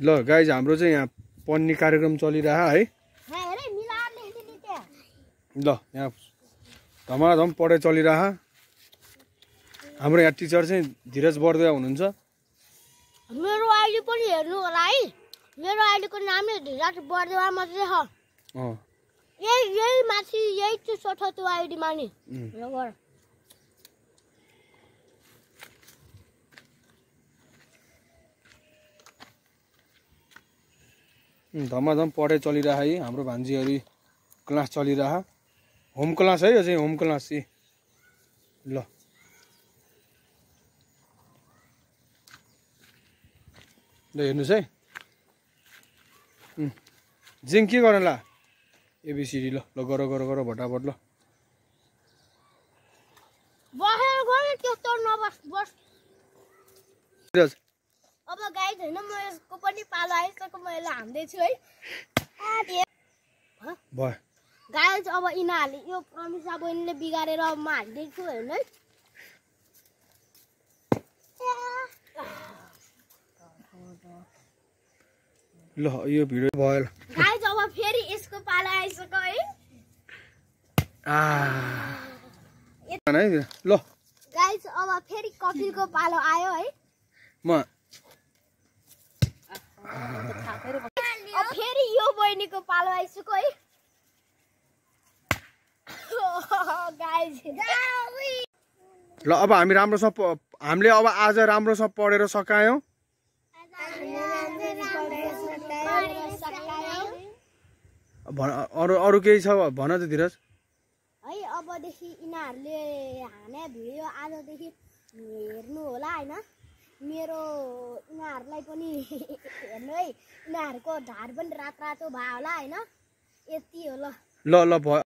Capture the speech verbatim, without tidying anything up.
ल गाइज हाम्रो चाहिँ यहाँ पढ्ने कार्यक्रम चलिरह है। ल यहाँ धमाधम पढाइ चलिरह। हाम्रो यहाँ टिचर चाहिँ धीरज बर्दिया हुनुहुन्छ। मेरो आइडी पनि हेर्नु होला है। मेरो आइडीको नाम नै धीरज बर्दिया मात्रै छ। अँ यही यही माथि यही चाहिँ छ त्यो आइडीमा नि। धमाधम पढाइ चलिरह है। हाम्रो भान्जीहरू क्लास चलिरह। होम क्लास है यो चाहिँ होम क्लास चाहिँ। ल ल हेर्नुहोस् है। जिङ के गर्नुला एबिसिडी। ल ल गर गर गर भटाभट। ल बसेर गरे त्यस्तो नबस बस। अब गाइस हैन म यसको पनि पालो आइसक्यो म यसलाई हान्दै छु है। भयो गाइस अब इनाहरुले यो प्रमिसा बहिनीले बिगारेर अब म हान्दै छु हैन है। ल यो भिडियो भयो। गाइस अब फेरि यसको पालो आइसक्यो है। आ है ल गाइस अब फेरि कफिलको पालो आयो है। म अब फेरि यो बहिनीको पालो आइसक्यो है। गाइस ल अब हामी राम्रोसँग हामीले अब आज राम्रोसँग पढेर सकायौँ। अरू अरू केही छ भन त धीरज है। अबदेखि यिनीहरूले हाने भिडियो आजदेखि हेर्नु होला हैन। मेरो यिनीहरूलाई पनि हेर्नु है। यिनीहरूको ढाड पनि रातो रातो भयो होला हैन। यति हो ल। ल ल भयो।